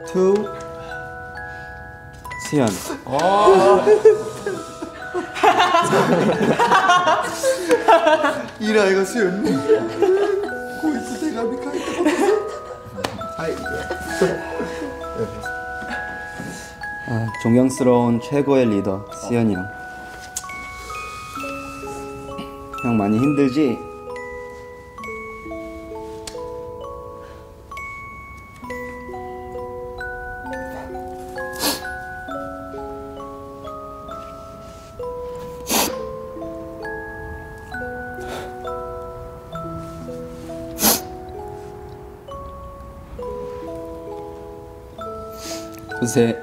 to 수연. 이라 이거 수연. 고이스 대가미 카이타. 존경스러운 최고의 리더 수연이 형. 형 많이 힘들지? 요새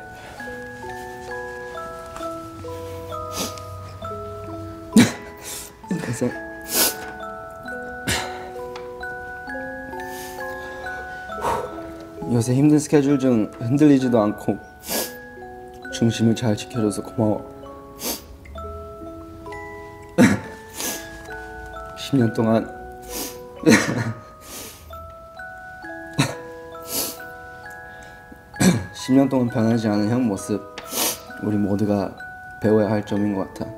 요새 힘든 스케줄 중 흔들리지도 않고 중심을 잘 지켜줘서 고마워. 10년 동안 10년 동안 변하지 않은 형 모습, 우리 모두가 배워야 할 점인 것 같아.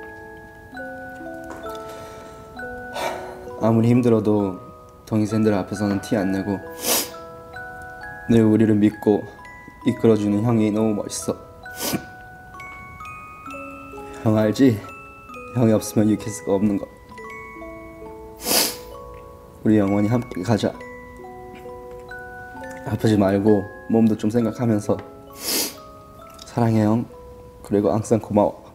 아무리 힘들어도 동생들 앞에서는 티 안 내고 늘 우리를 믿고 이끌어주는 형이 너무 멋있어. 형 알지? 형이 없으면 유키스가 없는 거. 우리 영원히 함께 가자. 아프지 말고 몸도 좀 생각하면서. 사랑해 형. 그리고 항상 고마워.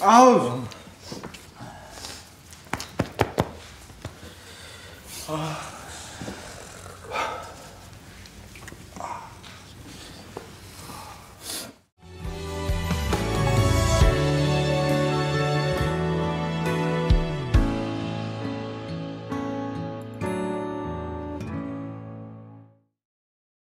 아우.